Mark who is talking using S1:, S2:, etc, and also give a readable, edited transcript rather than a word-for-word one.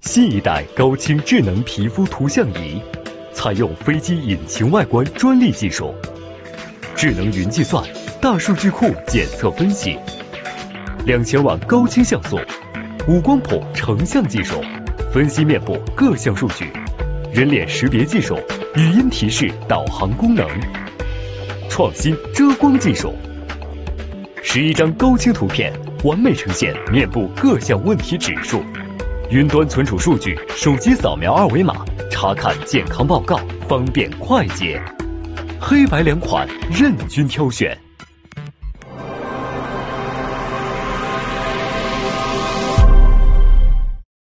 S1: 新一代高清智能皮肤图像仪，采用飞机引擎外观专利技术，智能云计算、大数据库检测分析，2000万高清像素、五光谱成像技术，分析面部各项数据，人脸识别技术，语音提示导航功能，创新遮光技术，11张高清图片完美呈现面部各项问题指数。云端存储数据，手机扫描二维码查看健康报告，方便快捷。黑白两款任君挑选。